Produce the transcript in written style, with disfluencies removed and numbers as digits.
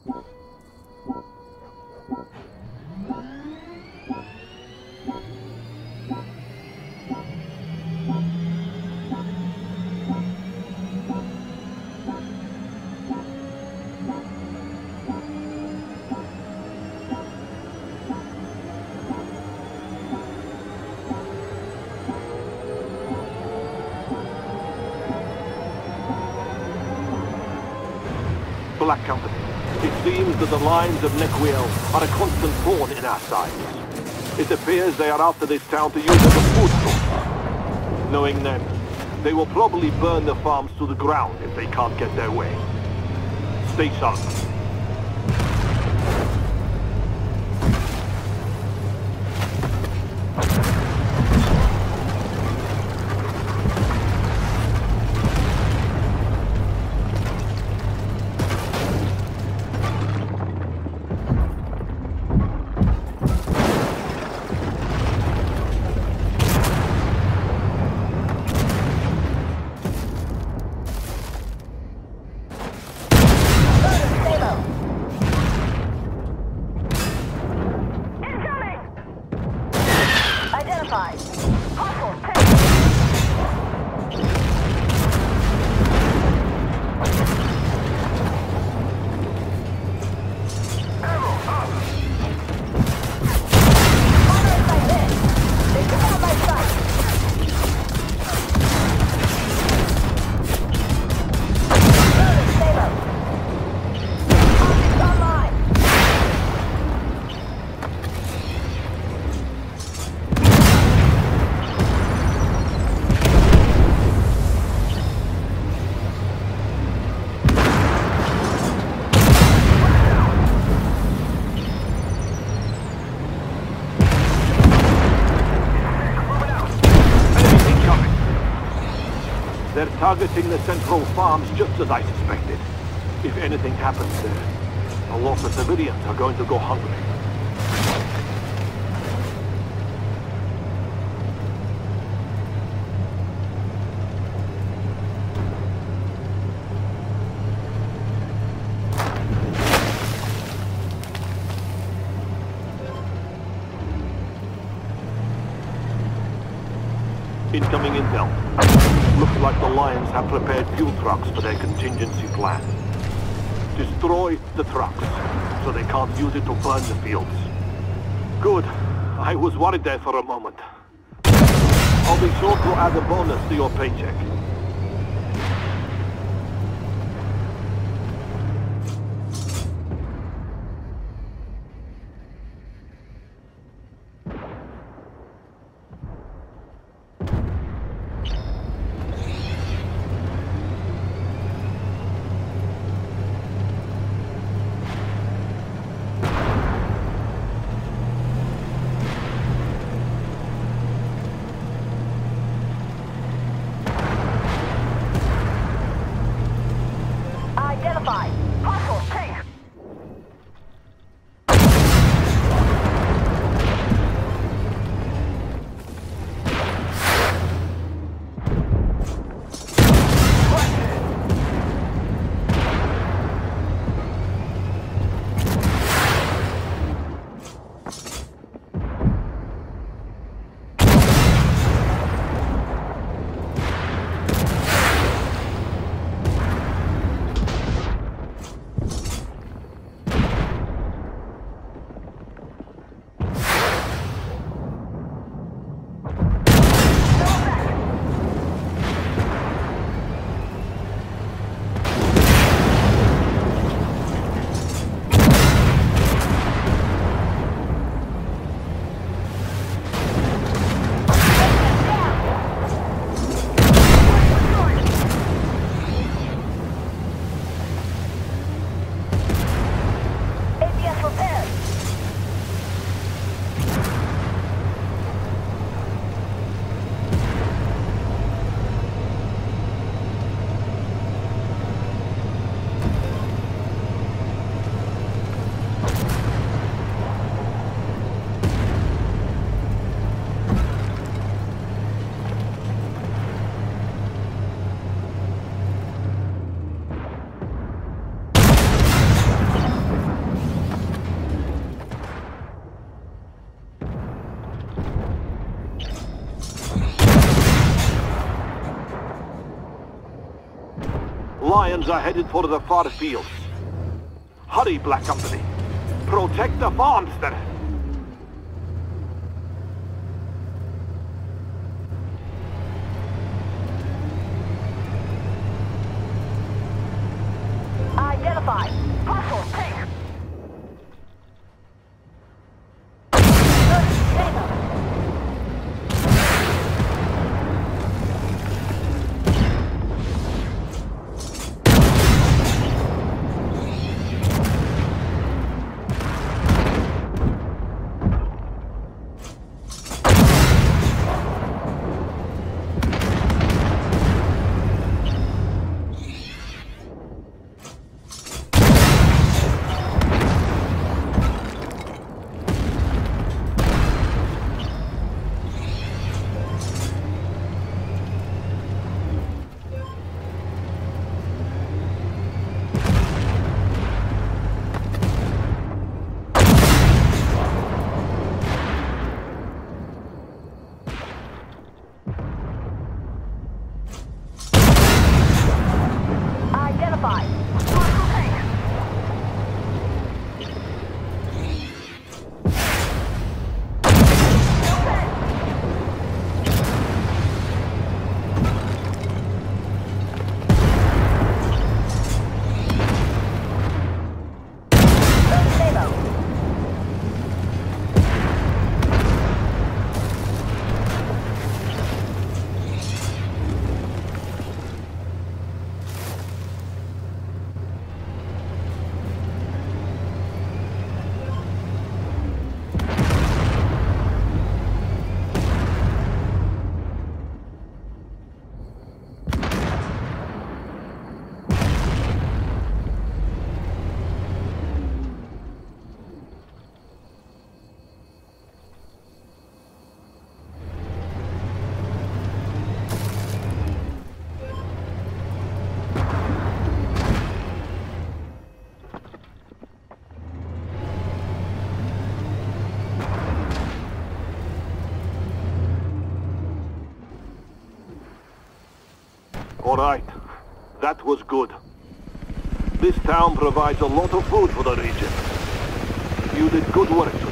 Black Company. It seems that the lines of Nequiel are a constant thorn in our sides. It appears they are after this town to use as a food source. Knowing them, they will probably burn the farms to the ground if they can't get their way. Stay sharp. They're targeting the central farms just as I suspected. If anything happens there, a lot of civilians are going to go hungry. Incoming intel. Looks like the Lions have prepared fuel trucks for their contingency plan. Destroy the trucks, so they can't use it to burn the fields. Good. I was worried there for a moment. I'll be sure to add a bonus to your paycheck. lions are headed for the far fields. Hurry, Black Company. Protect the farms there. Identify. Hostile, take. All right. That was good. This town provides a lot of food for the region. You did good work.